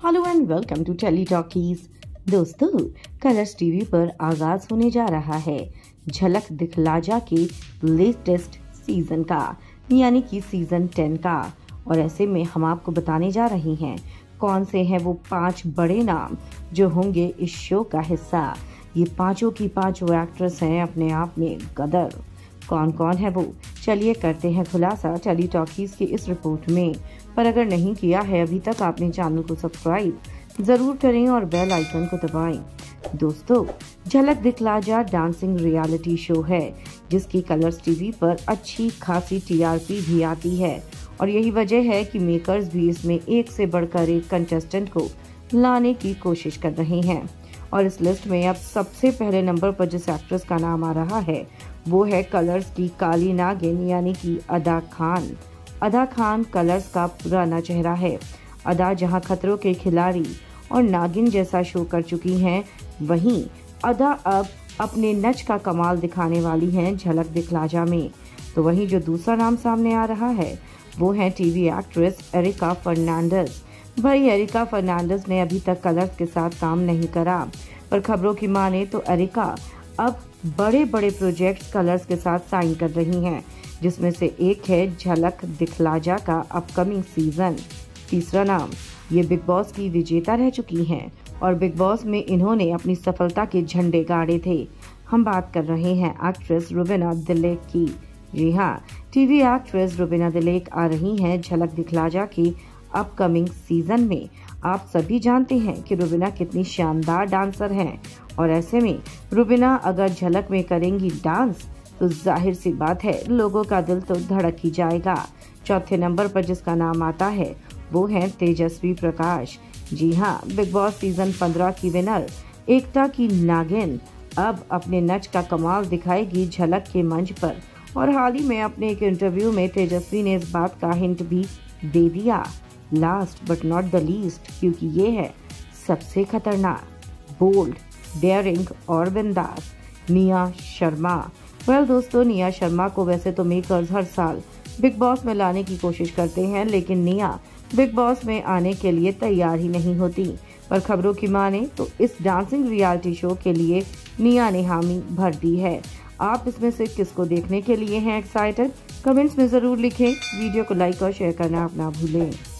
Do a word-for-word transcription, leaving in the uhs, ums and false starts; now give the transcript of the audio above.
Hello and welcome to telly talkies. दोस्तों, Colors TV पर आगाज होने जा रहा है झलक दिखला जा के लेटेस्ट सीजन का, यानी कि सीजन टेन का। और ऐसे में हम आपको बताने जा रहे हैं कौन से हैं वो पांच बड़े नाम जो होंगे इस शो का हिस्सा। ये पांचों की पांचों एक्ट्रेस हैं अपने आप में गदर। कौन कौन है वो, चलिए करते हैं खुलासा टेली टॉकीज की इस रिपोर्ट में। पर अगर नहीं किया है अभी तक आपने चैनल को सब्सक्राइब जरूर करें और बेल आइकन को दबाएं। दोस्तों, झलक दिखला जा डांसिंग रियलिटी शो है जिसकी कलर्स टीवी पर अच्छी खासी टीआरपी भी आती है और यही वजह है कि मेकर्स भी इसमें एक से बढ़कर एक कंटेस्टेंट को लाने की कोशिश कर रहे हैं। और इस लिस्ट में अब सबसे पहले नंबर पर जिस एक्ट्रेस का नाम आ रहा है वो है कलर्स की काली नागिन, यानी कि अदा खान। अदा खान कलर्स का पुराना चेहरा है। अदा जहां खतरों के खिलाड़ी और नागिन जैसा शो कर चुकी हैं, वहीं अदा अब अपने नच का कमाल दिखाने वाली हैं झलक दिखला जा में। तो वहीं जो दूसरा नाम सामने आ रहा है वो है टीवी एक्ट्रेस एरिका फर्नांडिस। भाई, एरिका फर्नांडिस ने अभी तक कलर्स के साथ काम नहीं करा, पर खबरों की माने तो एरिका अब बड़े बड़े प्रोजेक्ट्स कलर्स के साथ साइन कर रही हैं, जिसमें से एक है झलक दिखला जा का अपकमिंग सीजन। तीसरा नाम, ये बिग बॉस की विजेता रह चुकी हैं और बिग बॉस में इन्होंने अपनी सफलता के झंडे गाड़े थे। हम बात कर रहे हैं एक्ट्रेस रुबीना दिलेक की। जी हाँ, टीवी एक्ट्रेस रुबीना दिलेक आ रही हैं झलक दिखला जा की अपकमिंग सीजन में। आप सभी जानते हैं कि रुबीना कितनी शानदार डांसर हैं और ऐसे में रुबीना अगर झलक में करेंगी डांस तो जाहिर सी बात है लोगों का दिल तो धड़क ही जाएगा। चौथे नंबर पर जिसका नाम आता है वो है तेजस्वी प्रकाश। जी हाँ, बिग बॉस सीजन पंद्रह की विनर एकता की नागिन अब अपने नच का कमाल दिखाएगी झलक के मंच पर। और हाल ही में अपने एक इंटरव्यू में तेजस्वी ने इस बात का हिंट भी दे दिया, last but not the least, क्योंकि ये है सबसे खतरनाक, बोल्ड, डेयरिंग और बिंदास निया शर्मा। वेल well, दोस्तों, निया शर्मा को वैसे तो मेकर्स हर साल बिग बॉस में लाने की कोशिश करते हैं, लेकिन निया बिग बॉस में आने के लिए तैयार ही नहीं होती। पर खबरों की माने तो इस डांसिंग रियलिटी शो के लिए निया ने हामी भर दी है। आप इसमें से किसको देखने के लिए हैं एक्साइटेड, कमेंट्स में जरूर लिखें। वीडियो को लाइक और शेयर करना आप ना भूलें।